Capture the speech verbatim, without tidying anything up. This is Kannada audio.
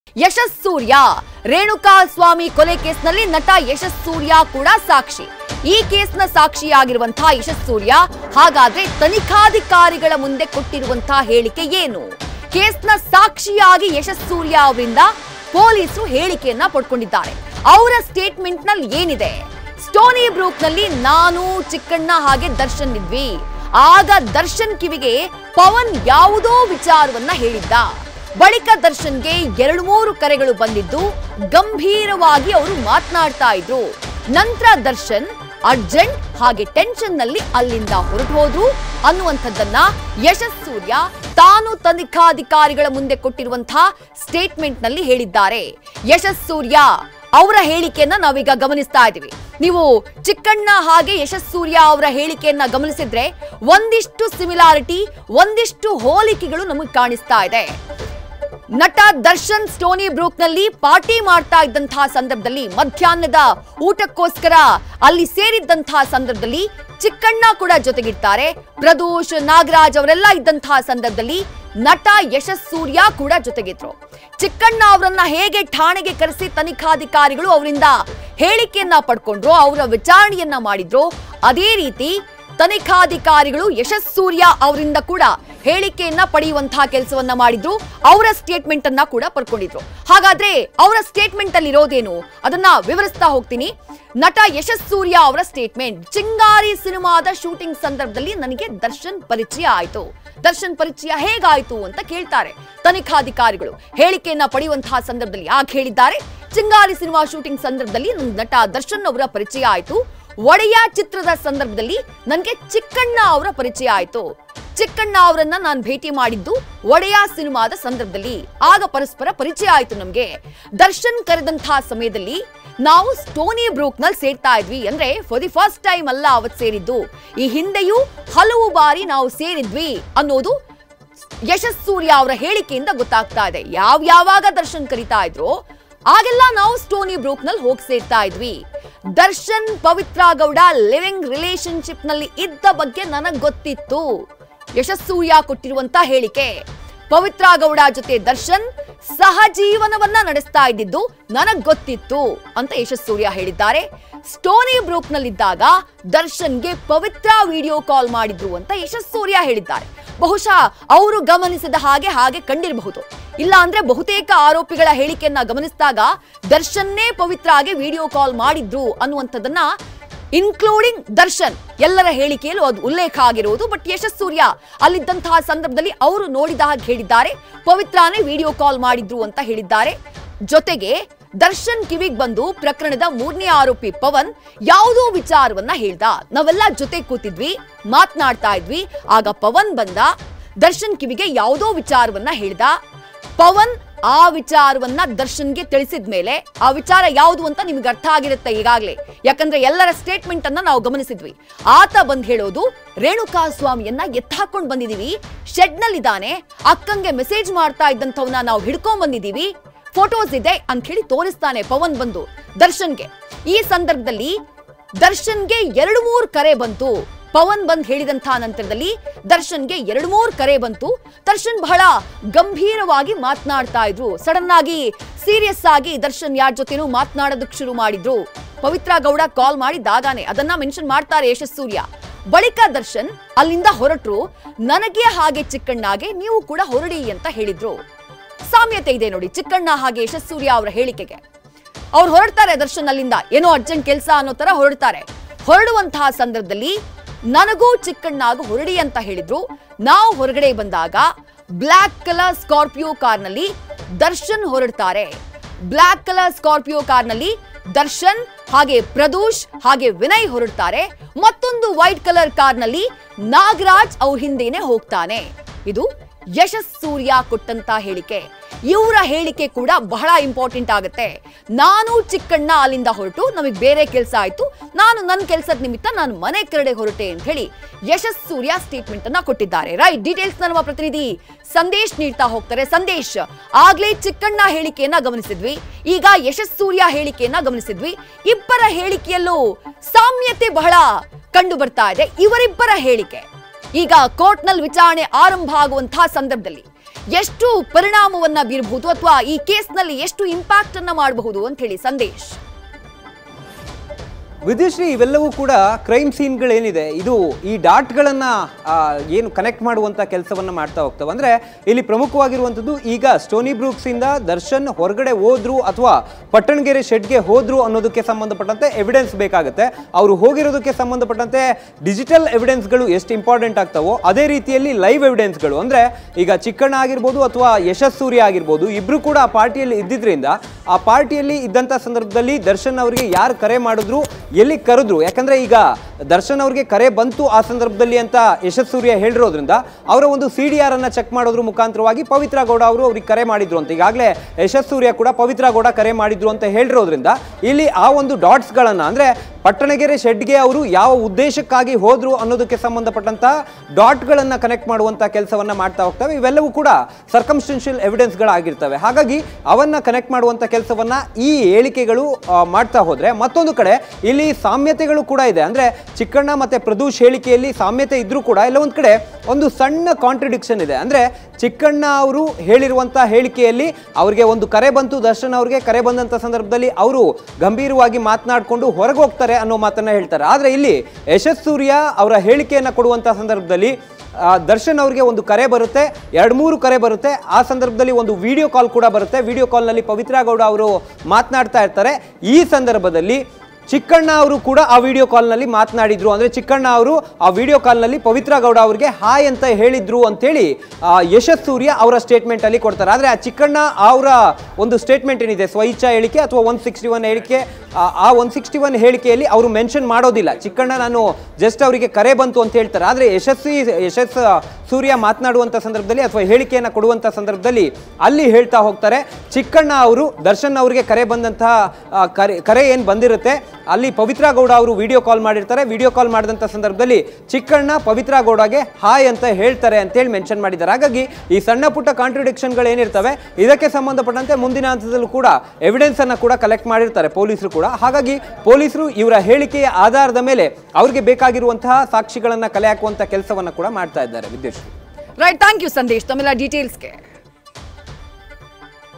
ಯಶಸ್ ಸೂರ್ಯ ರೇಣುಕಾ ಸ್ವಾಮಿ ಕೊಲೆ ಕೇಸ್ನಲ್ಲಿ ನಟ ಯಶಸ್ ಸೂರ್ಯ ಕೂಡ ಸಾಕ್ಷಿ. ಈ ಕೇಸ್ನ ಸಾಕ್ಷಿಯಾಗಿರುವಂತಹ ಯಶಸ್ ಸೂರ್ಯ ಹಾಗಾದ್ರೆ ತನಿಖಾಧಿಕಾರಿಗಳ ಮುಂದೆ ಕೊಟ್ಟಿರುವಂತಹ ಹೇಳಿಕೆ ಏನು? ಕೇಸ್ನ ಸಾಕ್ಷಿಯಾಗಿ ಯಶಸ್ ಸೂರ್ಯ ಅವರಿಂದ ಪೊಲೀಸರು ಹೇಳಿಕೆಯನ್ನ ಪಡ್ಕೊಂಡಿದ್ದಾರೆ. ಅವರ ಸ್ಟೇಟ್ಮೆಂಟ್ ನಲ್ಲಿ ಏನಿದೆ? ಸ್ಟೋನಿ ಬ್ರೂಕ್ ನಲ್ಲಿ ನಾನು ಚಿಕ್ಕಣ್ಣ ಹಾಗೆ ದರ್ಶನ್ ಇದ್ವಿ. ಆಗ ದರ್ಶನ್ ಕಿವಿಗೆ ಪವನ್ ಯಾವುದೋ ವಿಚಾರವನ್ನ ಹೇಳಿದ್ದ. ಬಳಿಕ ದರ್ಶನ್ಗೆ ಎರಡು ಮೂರು ಕರೆಗಳು ಬಂದಿದ್ದು ಗಂಭೀರವಾಗಿ ಅವರು ಮಾತನಾಡ್ತಾ ಇದ್ರು. ನಂತರ ದರ್ಶನ್ ಅರ್ಜೆಂಟ್ ಹಾಗೆ ಟೆನ್ಷನ್ ನಲ್ಲಿ ಅಲ್ಲಿಂದ ಹೊರಟು ಹೋದ್ರು ಅನ್ನುವಂಥದ್ದನ್ನ ಯಶಸ್ ಸೂರ್ಯ ತಾನು ತನಿಖಾಧಿಕಾರಿಗಳ ಮುಂದೆ ಕೊಟ್ಟಿರುವಂತಹ ಸ್ಟೇಟ್ಮೆಂಟ್ ನಲ್ಲಿ ಹೇಳಿದ್ದಾರೆ. ಯಶಸ್ ಸೂರ್ಯ ಅವರ ಹೇಳಿಕೆಯನ್ನ ನಾವೀಗ ಗಮನಿಸ್ತಾ ಇದ್ದೀವಿ. ನೀವು ಚಿಕ್ಕಣ್ಣ ಹಾಗೆ ಯಶಸ್ ಸೂರ್ಯ ಅವರ ಹೇಳಿಕೆಯನ್ನ ಗಮನಿಸಿದ್ರೆ ಒಂದಿಷ್ಟು ಸಿಮಿಲಾರಿಟಿ, ಒಂದಿಷ್ಟು ಹೋಲಿಕೆಗಳು ನಮಗೆ ಕಾಣಿಸ್ತಾ ಇದೆ. ನಟ ದರ್ಶನ್ ಸ್ಟೋನಿ ಬ್ರೂಕ್ ನಲ್ಲಿ ಪಾರ್ಟಿ ಮಾಡ್ತಾ ಇದ್ದಂತಹ ಸಂದರ್ಭದಲ್ಲಿ, ಮಧ್ಯಾಹ್ನದ ಊಟಕ್ಕೋಸ್ಕರ ಅಲ್ಲಿ ಸೇರಿದ್ದಂತಹ ಸಂದರ್ಭದಲ್ಲಿ ಚಿಕ್ಕಣ್ಣ ಕೂಡ ಜೊತೆಗಿರ್ತಾರೆ. ಪ್ರದೋಷ್, ನಾಗರಾಜ್ ಅವರೆಲ್ಲ ಇದ್ದಂತಹ ಸಂದರ್ಭದಲ್ಲಿ ನಟ ಯಶಸ್ ಸೂರ್ಯ ಕೂಡ ಜೊತೆಗಿದ್ರು. ಚಿಕ್ಕಣ್ಣ ಅವರನ್ನ ಹೇಗೆ ಠಾಣೆಗೆ ಕರೆಸಿ ತನಿಖಾಧಿಕಾರಿಗಳು ಅವರಿಂದ ಹೇಳಿಕೆಯನ್ನ ಪಡ್ಕೊಂಡ್ರು, ಅವರ ವಿಚಾರಣೆಯನ್ನ ಮಾಡಿದ್ರು, ಅದೇ ರೀತಿ ತನಿಖಾಧಿಕಾರಿಗಳು ಯಶಸ್ ಸೂರ್ಯ ಅವರಿಂದ ಕೂಡ ಹೇಳಿಕೆಯನ್ನ ಪಡೆಯುವಂತಹ ಕೆಲಸವನ್ನ ಮಾಡಿದ್ರು. ಅವರ ಸ್ಟೇಟ್ಮೆಂಟ್ ಅನ್ನ ಕೂಡ ಪಡ್ಕೊಂಡಿದ್ರು. ಹಾಗಾದ್ರೆ ಅವರ ಸ್ಟೇಟ್ಮೆಂಟ್ ಅಲ್ಲಿ ಇರೋದೇನು ಅದನ್ನ ವಿವರಿಸ್ತಾ ಹೋಗ್ತೀನಿ. ನಟ ಯಶಸ್ ಸೂರ್ಯ ಅವರ ಸ್ಟೇಟ್ಮೆಂಟ್: ಚಿಂಗಾರಿ ಸಿನಿಮಾದ ಶೂಟಿಂಗ್ ಸಂದರ್ಭದಲ್ಲಿ ನನಗೆ ದರ್ಶನ್ ಪರಿಚಯ ಆಯ್ತು. ದರ್ಶನ್ ಪರಿಚಯ ಹೇಗಾಯ್ತು ಅಂತ ಕೇಳ್ತಾರೆ ತನಿಖಾಧಿಕಾರಿಗಳು. ಹೇಳಿಕೆಯನ್ನ ಪಡೆಯುವಂತಹ ಸಂದರ್ಭದಲ್ಲಿ ಆಗ ಹೇಳಿದ್ದಾರೆ, ಚಿಂಗಾರಿ ಸಿನಿಮಾ ಶೂಟಿಂಗ್ ಸಂದರ್ಭದಲ್ಲಿ ನಟ ದರ್ಶನ್ ಅವರ ಪರಿಚಯ ಆಯ್ತು. ಒಡೆಯ ಚಿತ್ರದ ಸಂದರ್ಭದಲ್ಲಿ ನನಗೆ ಚಿಕ್ಕಣ್ಣ ಅವರ ಪರಿಚಯ ಆಯ್ತು. ಚಿಕ್ಕಣ್ಣ ಅವರನ್ನ ನಾನು ಭೇಟಿ ಮಾಡಿದ್ದು ಒಡೆಯ ಸಿನಿಮಾದ ಸಂದರ್ಭದಲ್ಲಿ. ಆಗ ಪರಸ್ಪರ ಪರಿಚಯ ಆಯ್ತು ನಮ್ಗೆ. ದರ್ಶನ್ ಕರೆದಂತಹ ಸಮಯದಲ್ಲಿ ನಾವು ಸ್ಟೋನಿ ಬ್ರೂಕ್ ನಲ್ಲಿ ಸೇರ್ತಾ ಇದ್ವಿ. ಅಂದ್ರೆ ಫಾರ್ ದಿ ಫಸ್ಟ್ ಟೈಮ್ ಅಲ್ಲ ಅವತ್ತು ಸೇರಿದ್ದು, ಈ ಹಿಂದೆಯೂ ಹಲವು ಬಾರಿ ನಾವು ಸೇರಿದ್ವಿ ಅನ್ನೋದು ಯಶಸ್ ಸೂರ್ಯ ಅವರ ಹೇಳಿಕೆಯಿಂದ ಗೊತ್ತಾಗ್ತಾ ಇದೆ. ಯಾವ ಯಾವಾಗ ದರ್ಶನ್ ಕರೀತಾ ಇದ್ರು ಆಗೆಲ್ಲ ನಾವು ಸ್ಟೋನಿ ಬ್ರೂಕ್ ನಲ್ಲಿ ಹೋಗಿ ಸೇರ್ತಾ ಇದ್ವಿ. ದರ್ಶನ್ ಪವಿತ್ರ ಗೌಡ ಲಿವಿಂಗ್ ರಿಲೇಶನ್ಶಿಪ್ ನಲ್ಲಿ ಇದ್ದ ಬಗ್ಗೆ ನನಗ್ ಗೊತ್ತಿತ್ತು. ಯಶಸ್ ಸೂರ್ಯ ಕೊಟ್ಟಿರುವಂತ ಹೇಳಿಕೆ, ಪವಿತ್ರ ಗೌಡ ಜೊತೆ ದರ್ಶನ್ ಸಹಜೀವನವನ್ನ ನಡೆಸ್ತಾ ಇದ್ದಿದ್ದು ನನಗ್ ಗೊತ್ತಿತ್ತು ಅಂತ ಯಶಸ್ ಸೂರ್ಯ ಹೇಳಿದ್ದಾರೆ. ಸ್ಟೋನಿ ಬ್ರೂಕ್ ನಲ್ಲಿದ್ದಾಗ ದರ್ಶನ್ಗೆ ಪವಿತ್ರ ವಿಡಿಯೋ ಕಾಲ್ ಮಾಡಿದ್ರು ಅಂತ ಯಶಸ್ ಸೂರ್ಯ ಹೇಳಿದ್ದಾರೆ. ಬಹುಶಃ ಅವರು ಗಮನಿಸಿದ ಹಾಗೆ ಹಾಗೆ ಕಂಡಿರಬಹುದು. ಇಲ್ಲ ಅಂದ್ರೆ ಬಹುತೇಕ ಆರೋಪಿಗಳ ಹೇಳಿಕೆಯನ್ನ ಗಮನಿಸಿದಾಗ ದರ್ಶನ್ನೇ ಪವಿತ್ರಾಗೆ ವಿಡಿಯೋ ಕಾಲ್ ಮಾಡಿದ್ರು ಅನ್ನುವಂಥದ್ದನ್ನ ಇನ್ಕ್ಲೂಡಿಂಗ್ ದರ್ಶನ್ ಎಲ್ಲರ ಹೇಳಿಕೆಯಲ್ಲೂ ಅದು ಉಲ್ಲೇಖ ಆಗಿರುವುದು. ಬಟ್ ಯಶಸ್ ಸೂರ್ಯ ಅಲ್ಲಿದ್ದಂತಹ ಸಂದರ್ಭದಲ್ಲಿ ಅವರು ನೋಡಿದ ಹಾಗೆ ಹೇಳಿದ್ದಾರೆ, ಪವಿತ್ರಾನೇ ವಿಡಿಯೋ ಕಾಲ್ ಮಾಡಿದ್ರು ಅಂತ ಹೇಳಿದ್ದಾರೆ. ಜೊತೆಗೆ ದರ್ಶನ್ ಕಿವಿಗ್ ಬಂದು ಪ್ರಕರಣದ ಮೂರನೇ ಆರೋಪಿ ಪವನ್ ಯಾವುದೋ ವಿಚಾರವನ್ನ ಹೇಳ್ದ. ನಾವೆಲ್ಲ ಜೊತೆ ಕೂತಿದ್ವಿ, ಮಾತನಾಡ್ತಾ ಇದ್ವಿ. ಆಗ ಪವನ್ ಬಂದ, ದರ್ಶನ್ ಕಿವಿಗೆ ಯಾವುದೋ ವಿಚಾರವನ್ನ ಹೇಳ್ದ. ಪವನ್ ಆ ವಿಚಾರವನ್ನ ದರ್ಶನ್ಗೆ ತಿಳಿಸಿದ ಮೇಲೆ ಆ ವಿಚಾರ ಯಾವುದು ಅಂತ ನಿಮ್ಗೆ ಅರ್ಥ ಆಗಿರುತ್ತೆ ಈಗಾಗಲೇ, ಯಾಕಂದ್ರೆ ಎಲ್ಲರ ಸ್ಟೇಟ್ಮೆಂಟ್ ಅನ್ನ ನಾವು ಗಮನಿಸಿದ್ವಿ. ಆತ ಬಂದ್ ಹೇಳೋದು, ರೇಣುಕಾ ಸ್ವಾಮಿಯನ್ನ ಎತ್ತಾಕೊಂಡ್ ಬಂದಿದೀವಿ, ಶೆಡ್ ನಲ್ಲಿದ್ದಾನೆ, ಅಕ್ಕಂಗೆ ಮೆಸೇಜ್ ಮಾಡ್ತಾ ಇದ್ದಂಥವನ್ನ ನಾವು ಹಿಡ್ಕೊಂಡ್ ಬಂದಿದೀವಿ, ಫೋಟೋಸ್ ಇದೆ ಅಂತ ಹೇಳಿ ತೋರಿಸ್ತಾನೆ ಪವನ್ ಬಂದು ದರ್ಶನ್ಗೆ. ಈ ಸಂದರ್ಭದಲ್ಲಿ ದರ್ಶನ್ಗೆ ಎರಡು ಮೂರು ಕರೆ ಬಂತು. ಪವನ್ ಬಂದ್ ಹೇಳಿದಂತಹ ನಂತರದಲ್ಲಿ ದರ್ಶನ್ಗೆ ಎರಡು ಮೂರು ಕರೆ ಬಂತು. ದರ್ಶನ್ ಬಹಳ ಗಂಭೀರವಾಗಿ ಮಾತನಾಡ್ತಾ ಇದ್ರು. ಸಡನ್ ಆಗಿ ಸೀರಿಯಸ್ ಆಗಿ ದರ್ಶನ್ ಯಾರ ಜೊತೆನೂ ಮಾತನಾಡೋದಕ್ಕೆ ಶುರು ಮಾಡಿದ್ರು. ಪವಿತ್ರ ಗೌಡ ಕಾಲ್ ಮಾಡಿದಾಗಾನೆ ಅದನ್ನ ಮೆನ್ಷನ್ ಮಾಡ್ತಾರೆ ಯಶಸ್ ಸೂರ್ಯ. ಬಳಿಕ ದರ್ಶನ್ ಅಲ್ಲಿಂದ ಹೊರಟ್ರು. ನನಗೆ ಹಾಗೆ ಚಿಕ್ಕಣ್ಣಗೆ ನೀವು ಕೂಡ ಹೊರಡಿ ಅಂತ ಹೇಳಿದ್ರು. ಸಾಮ್ಯತೆ ಇದೆ ನೋಡಿ ಚಿಕ್ಕಣ್ಣ ಹಾಗೆ ಯಶಸ್ ಸೂರ್ಯ ಅವರ ಹೇಳಿಕೆಗೆ. ಅವ್ರು ಹೊರಡ್ತಾರೆ ದರ್ಶನ್ ಅಲ್ಲಿಂದ, ಏನೋ ಅರ್ಜೆಂಟ್ ಕೆಲಸ ಅನ್ನೋ ತರ ಹೊರಡ್ತಾರೆ. ಹೊರಡುವಂತಹ ಸಂದರ್ಭದಲ್ಲಿ ನನಗೂ ಚಿಕ್ಕಣ್ಣಾಗ ಹೊರಡಿ ಅಂತ ಹೇಳಿದ್ರು. ನಾವು ಹೊರಗಡೆ ಬಂದಾಗ ಬ್ಲಾಕ್ ಕಲರ್ ಸ್ಕಾರ್ಪಿಯೋ ಕಾರ್ನಲ್ಲಿ ದರ್ಶನ್ ಹೊರಡ್ತಾರೆ. ಬ್ಲಾಕ್ ಕಲರ್ ಸ್ಕಾರ್ಪಿಯೋ ಕಾರ್ನಲ್ಲಿ ದರ್ಶನ್ ಹಾಗೆ ಪ್ರದೋಷ್ ಹಾಗೆ ವಿನಯ್ ಹೊರಡ್ತಾರೆ. ಮತ್ತೊಂದು ವೈಟ್ ಕಲರ್ ಕಾರ್ನಲ್ಲಿ ನಾಗರಾಜ್ ಅವ್ರ ಹಿಂದೆನೆ ಹೋಗ್ತಾನೆ. ಇದು ಯಶಸ್ ಸೂರ್ಯ ಕೊಟ್ಟಂತ ಹೇಳಿಕೆ. ಇವರ ಹೇಳಿಕೆ ಕೂಡ ಬಹಳ ಇಂಪಾರ್ಟೆಂಟ್ ಆಗುತ್ತೆ. ನಾನು ಚಿಕ್ಕಣ್ಣ ಅಲ್ಲಿಂದ ಹೊರಟು ನಮಗೆ ಬೇರೆ ಕೆಲಸ ಆಯ್ತು, ನಾನು ನನ್ನ ಕೆಲಸದ ನಿಮಿತ್ತ ನಾನು ಮನೆ ಕಡೆ ಹೊರಟೆ ಅಂತ ಹೇಳಿ ಯಶಸ್ ಸೂರ್ಯ ಸ್ಟೇಟ್ಮೆಂಟ್ ಅನ್ನ ಕೊಟ್ಟಿದ್ದಾರೆ. ರೈಟ್, ಡೀಟೇಲ್ಸ್ ನಮ್ಮ ಪ್ರತಿನಿಧಿ ಸಂದೇಶ್ ನೀಡ್ತಾ ಹೋಗ್ತಾರೆ. ಸಂದೇಶ್, ಆಗ್ಲೇ ಚಿಕ್ಕಣ್ಣ ಹೇಳಿಕೆಯನ್ನ ಗಮನಿಸಿದ್ವಿ, ಈಗ ಯಶಸ್ ಸೂರ್ಯ ಹೇಳಿಕೆಯನ್ನ ಗಮನಿಸಿದ್ವಿ. ಇಬ್ಬರ ಹೇಳಿಕೆಯಲ್ಲೂ ಸಾಮ್ಯತೆ ಬಹಳ ಕಂಡು ಬರ್ತಾ ಇದೆ. ಇವರಿಬ್ಬರ ಹೇಳಿಕೆ ಈಗ ಕೋರ್ಟ್ ನಲ್ಲಿ ವಿಚಾರಣೆ ಆರಂಭ ಆಗುವಂತಹ ಸಂದರ್ಭದಲ್ಲಿ ಎಷ್ಟು ಪರಿಣಾಮವನ್ನ ಬೀರಬಹುದು ಅಥವಾ ಈ ಕೇಸ್ನಲ್ಲಿ ಎಷ್ಟು ಇಂಪ್ಯಾಕ್ಟ್ ಅನ್ನ ಮಾಡಬಹುದು ಅಂತ ಹೇಳಿ ಸಂದೇಶ್. ವಿದ್ಯುಶ್ರೀ, ಇವೆಲ್ಲವೂ ಕೂಡ ಕ್ರೈಮ್ ಸೀನ್ಗಳೇನಿದೆ ಇದು ಈ ಡಾಟ್ಗಳನ್ನು ಏನು ಕನೆಕ್ಟ್ ಮಾಡುವಂಥ ಕೆಲಸವನ್ನು ಮಾಡ್ತಾ ಹೋಗ್ತವೆ. ಅಂದರೆ ಇಲ್ಲಿ ಪ್ರಮುಖವಾಗಿರುವಂಥದ್ದು ಈಗ ಸ್ಟೋನಿ ಬ್ರೂಕ್ಸಿಂದ ದರ್ಶನ್ ಹೊರಗಡೆ ಹೋದ್ರು ಅಥವಾ ಪಟ್ಟಣಗೆರೆ ಶೆಡ್ಗೆ ಹೋದ್ರು ಅನ್ನೋದಕ್ಕೆ ಸಂಬಂಧಪಟ್ಟಂತೆ ಎವಿಡೆನ್ಸ್ ಬೇಕಾಗುತ್ತೆ. ಅವರು ಹೋಗಿರೋದಕ್ಕೆ ಸಂಬಂಧಪಟ್ಟಂತೆ ಡಿಜಿಟಲ್ ಎವಿಡೆನ್ಸ್ಗಳು ಎಷ್ಟು ಇಂಪಾರ್ಟೆಂಟ್ ಆಗ್ತಾವೋ ಅದೇ ರೀತಿಯಲ್ಲಿ ಲೈವ್ ಎವಿಡೆನ್ಸ್ಗಳು, ಅಂದರೆ ಈಗ ಚಿಕ್ಕಣ್ಣ ಆಗಿರ್ಬೋದು ಅಥವಾ ಯಶಸ್ ಸೂರ್ಯ ಆಗಿರ್ಬೋದು, ಇಬ್ಬರು ಕೂಡ ಆ ಪಾರ್ಟಿಯಲ್ಲಿ ಇದ್ದಿದ್ರಿಂದ ಆ ಪಾರ್ಟಿಯಲ್ಲಿ ಇದ್ದಂಥ ಸಂದರ್ಭದಲ್ಲಿ ದರ್ಶನ್ ಅವರಿಗೆ ಯಾರು ಕರೆ ಮಾಡಿದ್ರು, ಎಲ್ಲಿ ಕರೆದ್ರು, ಯಾಕಂದ್ರೆ ಈಗ ದರ್ಶನ್ ಅವ್ರಿಗೆ ಕರೆ ಬಂತು ಆ ಸಂದರ್ಭದಲ್ಲಿ ಅಂತ ಯಶಸ್ ಸೂರ್ಯ ಹೇಳಿರೋದ್ರಿಂದ ಅವರ ಒಂದು ಸಿ ಡಿ ಆರ್ ಅನ್ನ ಚೆಕ್ ಮಾಡೋದ್ರ ಮುಖಾಂತರವಾಗಿ ಪವಿತ್ರ ಗೌಡ ಅವರು ಅವ್ರಿಗೆ ಕರೆ ಮಾಡಿದ್ರು ಅಂತ, ಈಗಾಗಲೇ ಯಶಸ್ ಸೂರ್ಯ ಕೂಡ ಪವಿತ್ರ ಗೌಡ ಕರೆ ಮಾಡಿದ್ರು ಅಂತ ಹೇಳಿರೋದ್ರಿಂದ ಇಲ್ಲಿ ಆ ಒಂದು ಡಾಟ್ಸ್ ಗಳನ್ನ, ಅಂದ್ರೆ ಪಟ್ಟಣಗೆರೆ ಶೆಡ್ಗೆ ಅವರು ಯಾವ ಉದ್ದೇಶಕ್ಕಾಗಿ ಹೋದ್ರು ಅನ್ನೋದಕ್ಕೆ ಸಂಬಂಧಪಟ್ಟಂತ ಡಾಟ್ ಗಳನ್ನ ಕನೆಕ್ಟ್ ಮಾಡುವಂತ ಕೆಲಸವನ್ನ ಮಾಡ್ತಾ ಹೋಗ್ತವೆ. ಇವೆಲ್ಲವೂ ಕೂಡ ಸರ್ಕಮ್ಸ್ಟೆನ್ಷಿಯಲ್ ಎವಿಡೆನ್ಸ್ ಗಳಾಗಿರ್ತವೆ. ಹಾಗಾಗಿ ಅವನ್ನ ಕನೆಕ್ಟ್ ಮಾಡುವಂತ ಕೆಲಸವನ್ನ ಈ ಹೇಳಿಕೆಗಳು ಮಾಡ್ತಾ ಹೋದ್ರೆ, ಮತ್ತೊಂದು ಕಡೆ ಇಲ್ಲಿ ಸಾಮ್ಯತೆಗಳು ಕೂಡ ಇದೆ. ಅಂದ್ರೆ ಚಿಕ್ಕಣ್ಣ ಮತ್ತೆ ಪ್ರದೂಷ್ ಹೇಳಿಕೆಯಲ್ಲಿ ಸಾಮ್ಯತೆ ಇದ್ರೂ ಕೂಡ ಇಲ್ಲ ಒಂದ್ ಕಡೆ ಒಂದು ಸಣ್ಣ ಕಾಂಟ್ರಡಿಕ್ಷನ್ ಇದೆ. ಅಂದ್ರೆ ಚಿಕ್ಕಣ್ಣ ಅವರು ಹೇಳಿರುವಂತಹ ಹೇಳಿಕೆಯಲ್ಲಿ ಅವರಿಗೆ ಒಂದು ಕರೆ ಬಂತು, ದರ್ಶನ್ ಅವರಿಗೆ ಕರೆ ಬಂದಂತ ಸಂದರ್ಭದಲ್ಲಿ ಅವರು ಗಂಭೀರವಾಗಿ ಮಾತನಾಡಿಕೊಂಡು ಹೊರಗೆ ಹೋಗ್ತಾರೆ ಅನ್ನೋ ಮಾತನ್ನ ಹೇಳ್ತಾರೆ. ಆದ್ರೆ ಇಲ್ಲಿ ಯಶಸ್ ಸೂರ್ಯ ಅವರ ಹೇಳಿಕೆಯನ್ನ ಕೊಡುವಂತಹ ಸಂದರ್ಭದಲ್ಲಿ ದರ್ಶನ್ ಅವರಿಗೆ ಒಂದು ಕರೆ ಬರುತ್ತೆ, ಎರಡು ಮೂರು ಕರೆ ಬರುತ್ತೆ. ಆ ಸಂದರ್ಭದಲ್ಲಿ ಒಂದು ವಿಡಿಯೋ ಕಾಲ್ ಕೂಡ ಬರುತ್ತೆ. ವಿಡಿಯೋ ಕಾಲ್ನಲ್ಲಿ ಪವಿತ್ರ ಗೌಡ ಅವರು ಮಾತನಾಡ್ತಾ ಇರ್ತಾರೆ. ಈ ಸಂದರ್ಭದಲ್ಲಿ ಚಿಕ್ಕಣ್ಣ ಅವರು ಕೂಡ ಆ ವಿಡಿಯೋ ಕಾಲ್ನಲ್ಲಿ ಮಾತನಾಡಿದ್ರು. ಅಂದ್ರೆ ಚಿಕ್ಕಣ್ಣ ಅವರು ಆ ವಿಡಿಯೋ ಕಾಲ್ನಲ್ಲಿ ಪವಿತ್ರ ಗೌಡ ಅವರಿಗೆ ಹಾಯ್ ಅಂತ ಹೇಳಿದ್ರು ಅಂತೇಳಿ ಯಶಸ್ ಸೂರ್ಯ ಅವರ ಸ್ಟೇಟ್ಮೆಂಟ್ ಅಲ್ಲಿ ಕೊಡ್ತಾರೆ. ಆದ್ರೆ ಆ ಚಿಕ್ಕಣ್ಣ ಅವರ ಒಂದು ಸ್ಟೇಟ್ಮೆಂಟ್ ಏನಿದೆ, ಸ್ವಇಚ್ಛಾ ಹೇಳಿಕೆ ಅಥವಾ ಒನ್ ಸಿಕ್ಸ್ಟಿ ಒನ್ ಹೇಳಿಕೆ, ಆ ಒನ್ ಸಿಕ್ಸ್ಟಿ ಒನ್ ಹೇಳಿಕೆಯಲ್ಲಿ ಅವರು ಮೆನ್ಷನ್ ಮಾಡೋದಿಲ್ಲ. ಚಿಕ್ಕಣ್ಣ ನಾನು ಜಸ್ಟ್ ಅವರಿಗೆ ಕರೆ ಬಂತು ಅಂತ ಹೇಳ್ತಾರೆ. ಆದ್ರೆ ಯಶಸ್ವಿ ಯಶಸ್ ಸೂರ್ಯ ಮಾತನಾಡುವಂತ ಸಂದರ್ಭದಲ್ಲಿ ಅಥವಾ ಹೇಳಿಕೆಯನ್ನ ಕೊಡುವಂತ ಸಂದರ್ಭದಲ್ಲಿ ಅಲ್ಲಿ ಹೇಳ್ತಾ ಹೋಗ್ತಾರೆ, ಚಿಕ್ಕಣ್ಣ ಅವರು ದರ್ಶನ್ ಅವರಿಗೆ ಕರೆ ಬಂದಂತಹ ಕರೆ ಕರೆ ಏನ್ ಬಂದಿರುತ್ತೆ ಅಲ್ಲಿ ಪವಿತ್ರ ಗೌಡ ಅವರು ವಿಡಿಯೋ ಕಾಲ್ ಮಾಡಿರ್ತಾರೆ. ವಿಡಿಯೋ ಕಾಲ್ ಮಾಡಿದಂಥ ಸಂದರ್ಭದಲ್ಲಿ ಚಿಕ್ಕಣ್ಣ ಪವಿತ್ರ ಗೌಡಗೆ ಹಾಯ್ ಅಂತ ಹೇಳ್ತಾರೆ ಅಂತೇಳಿ ಮೆನ್ಷನ್ ಮಾಡಿದ್ದಾರೆ. ಹಾಗಾಗಿ ಈ ಸಣ್ಣ ಪುಟ್ಟ ಕಾಂಟ್ರಡಿಕ್ಷನ್ಗಳು ಏನಿರ್ತವೆ ಇದಕ್ಕೆ ಸಂಬಂಧಪಟ್ಟಂತೆ ಮುಂದಿನ ಹಂತದಲ್ಲೂ ಕೂಡ ಎವಿಡೆನ್ಸ್ ಅನ್ನ ಕೂಡ ಕಲೆಕ್ಟ್ ಮಾಡಿರ್ತಾರೆ ಪೊಲೀಸರು ಕೂಡ. ಹಾಗಾಗಿ ಪೊಲೀಸರು ಇವರ ಹೇಳಿಕೆಯ ಆಧಾರದ ಮೇಲೆ ಅವರಿಗೆ ಬೇಕಾಗಿರುವಂತಹ ಸಾಕ್ಷಿಗಳನ್ನ ಕಲೆ ಹಾಕುವಂತ ಕೆಲಸವನ್ನ ಕೂಡ ಮಾಡ್ತಾ ಇದ್ದಾರೆ. ವಿದ್ಯುತ್ ರೈಟ್, ಥ್ಯಾಂಕ್ ಯು ಸಂದೇಶ್ ತಮ್ಮೆಲ್ಲ ಡೀಟೇಲ್ಸ್ಗೆ.